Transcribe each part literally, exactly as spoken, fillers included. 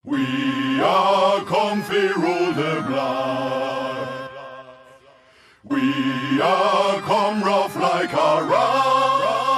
We are comfy, roll the block. We are come rough like a rock.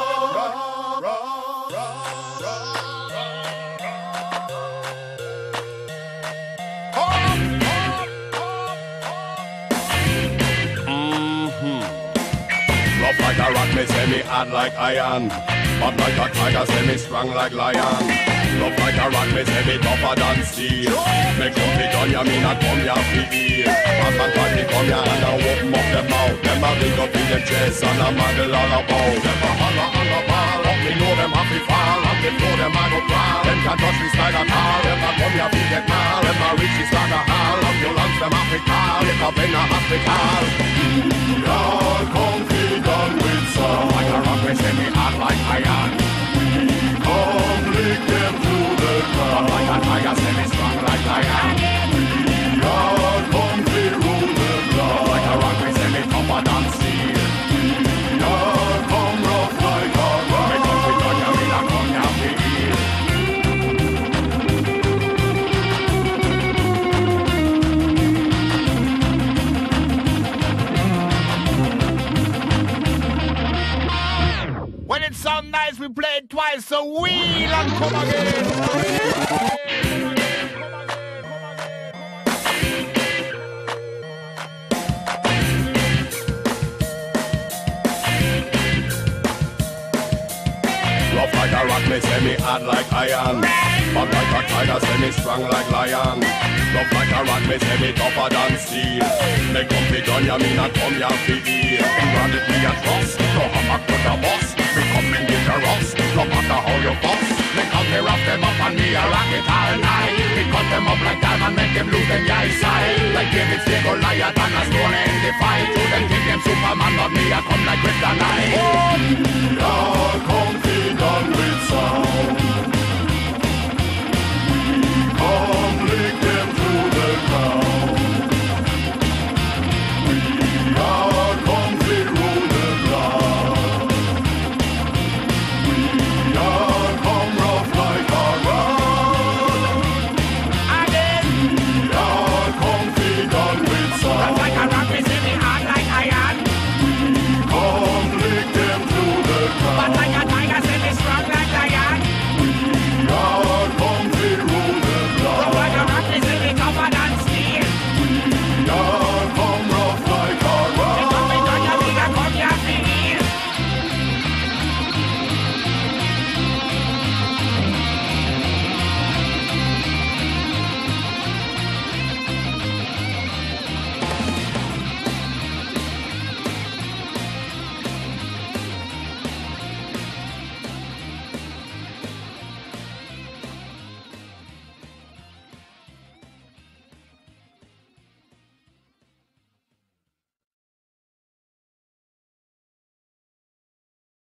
Rough like a rock, me say me hard like iron. Hot like a tiger, say me strong like lion. Rough like a rock, me say me tougher than steel. Me come be done, ya mean I come ya fi eat. As a party come ya and I open up them mouth. Them a ring up in them chest and a muggle all about. Them a holler on the ball, up me know them a fi fall. And they know them a go crawl. Them can't touch me style at all. Them a come ya fi get mal. Them a reach this like a hall. Ambulance them a fi call. If up in a hospital. We are comfy done with some. Like a rock, me say me hard like iron. We come lick them to the ground. Like a tiger, say me strong like lion. We are comfy, rule the block. Like a rock, me say me tougher than steel. We are come rough like a rock. Me come with gun, ya mean I come ya feel. When it sound nice, we play it twice, so wheel and come again. Rough like a rock, me say me hard like iron. Hot like a tiger, say me strong like lion. Rough like a rock, me say me tougher than steel. Me come be done, ya mean I come ya fi eat. Branded me a trust, no hammer to the boss. Me come in dangerous, no matter how you fuss. Me come me rough them up and me a rock it all night. Me cut them up like diamond, make them lose them eyesight. Like David stay Goliath and a stone in the fight. To them think them Superman, but me a come like kryptonite. We are comfy done with sound.